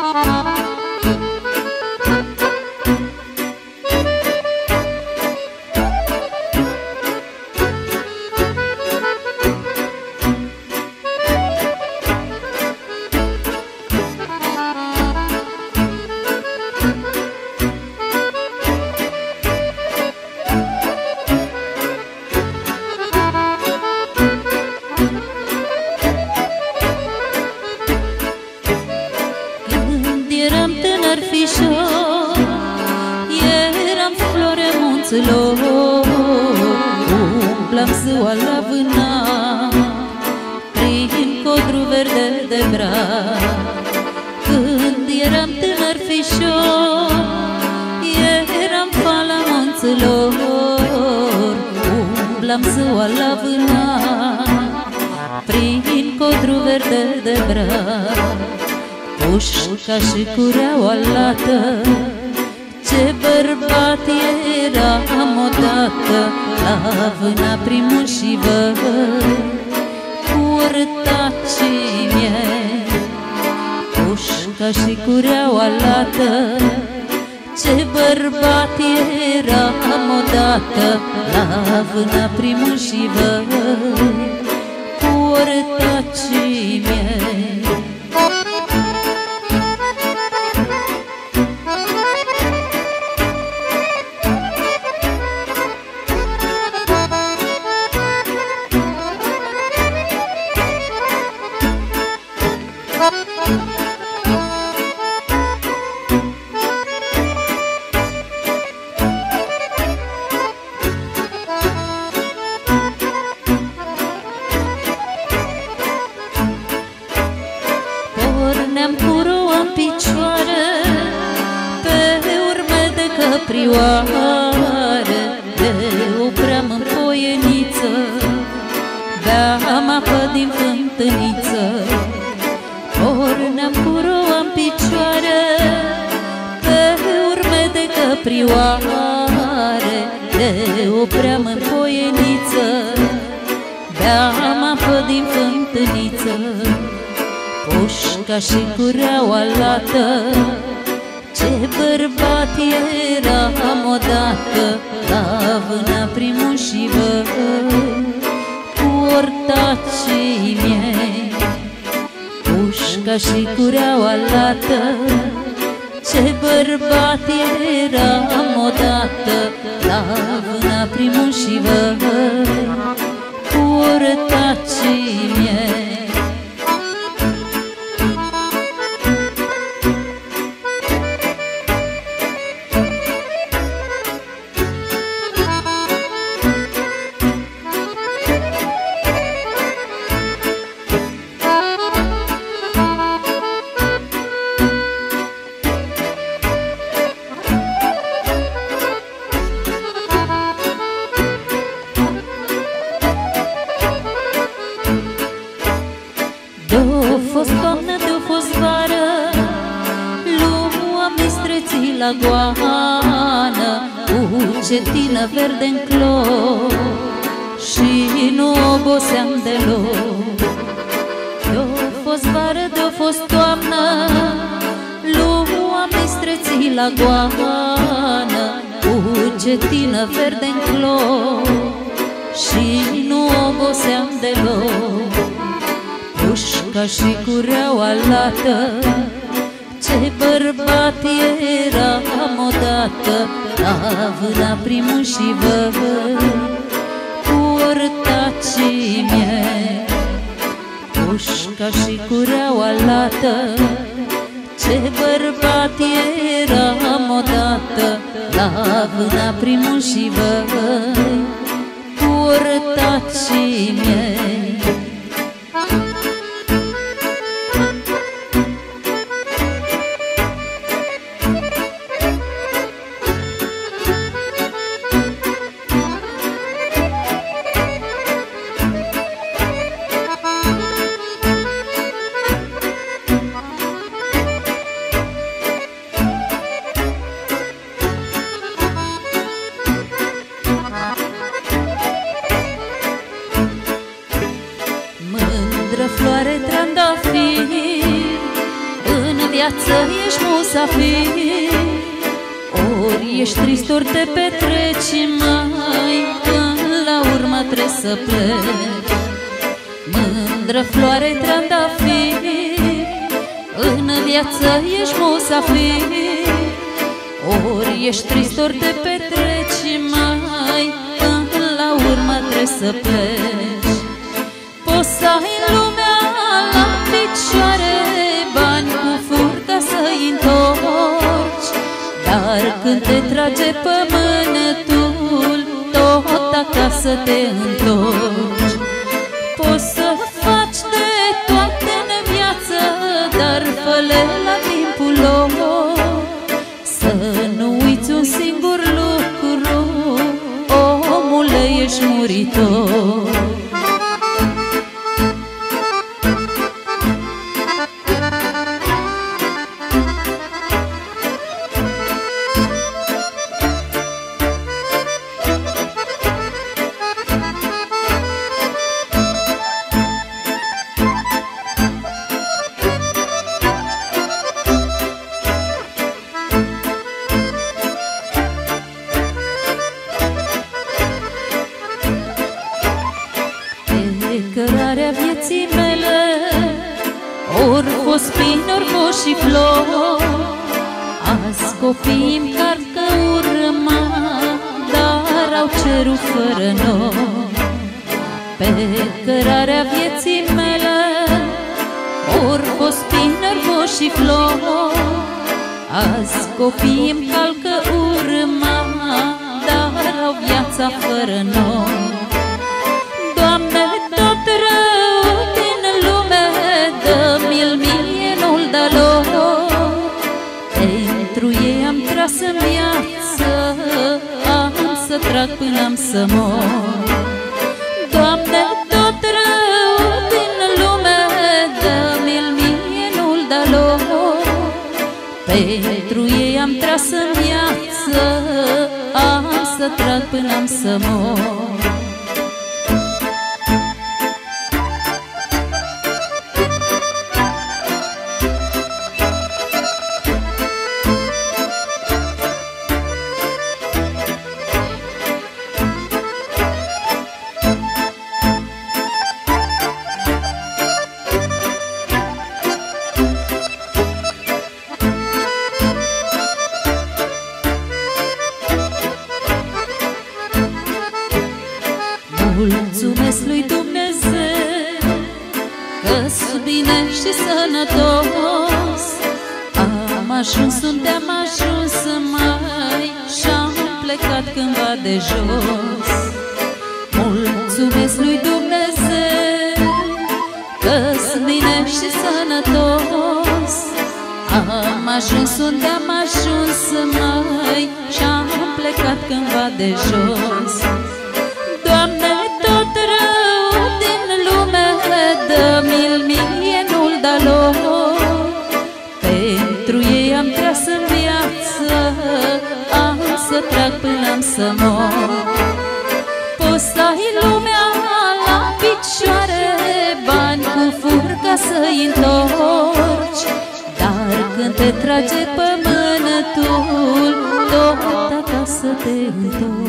Eram floare munților, umplam ziua la vânat prin codru verde de braț. Când eram tânăr fișor, eram fala munților, umplam ziua la vânat prin codru verde de braț. Pușca și cureaua lată, ce bărbat eram odată, la vâna primul și văd cu ortacii miei. Pușca și cureaua lată, ce bărbat eram odată, la vâna primul și văd cu ortacii miei. Porneam cu roa în picioare, pe urme de căprioare, ne opream în poieniță, beam apă din fântâniță. Porneam cu roa în picioare, pe urme de căprioare, ne opream în poieniță, beam apă din fântâniță. Pușca și cureaua lată, ce bărbat eram odată, la vâna primul și văd cu ortacii miei. Pușca și cureaua lată, ce bărbat eram odată, la vâna primul și văd cu ortacii miei. De-o fost toamnă, de-o fost vară, luam mistreții la goană, cu cetină verde-n clor, și nu oboseam deloc. De-o fost vară, de-o fost toamnă, luam mistreții la goană, cu cetină verde-n clor, și nu oboseam deloc. Pușca și cureaua lată, ce bărbat eram odată, la vâna primul și văd cu ortacii miei. Pușca și cureaua lată, ce bărbat eram odată, la vâna primul și văd cu ortacii miei. Floare trandafir, în viață ești musafir, ori ești trist, ori te petreci, mai până la urmă trebuie să pleci. Mândră floare trandafir, în viață ești musafir, ori ești trist, ori te petreci, mai până la urmă trebuie să pleci. Poți să ai lumea la picioare, bani cu furca să-i întorci, dar când te trage pământul, tot acasă te întorci. Poți să faci de toate în viață, dar fă-le la timpul lor. Să nu uiți un singur lucru, omule, ești muritor. Cărarea vieții mele, ori fost spini, ori fost și flori, azi copiii-mi carcă urma, dar au cerut fără noi. Pe cărarea vieții mele, ori fost spini, ori fost și flori, azi copiii-mi calcă urma, dar au viața fără noi. Doamne, tot rău din lume, dă-mi-l mie, nu-l da lor. Pentru ei am tras în viață, am să trag până am să mor. Doamne, tot rău din lume, dă-mi-l mie, nu-l da lor. Pentru ei am tras în viață, am să trag până am să mor. Mulțumesc lui Dumnezeu că-s bine și sănătos, am ajuns unde am ajuns mai și-am plecat cândva de jos. Mulțumesc lui Dumnezeu că-s bine și sănătos, am ajuns unde am ajuns mai și-am plecat cândva de jos. Doamne, tot rău din lume, dă-mi-l mie, nu-l da lor. Pentru ei am tras în viață, am să trag până am să mor. Poți să ai lumea la picioare, bani cu furca să-i întorci, dar când te trage pământul, tot acasă te întorci.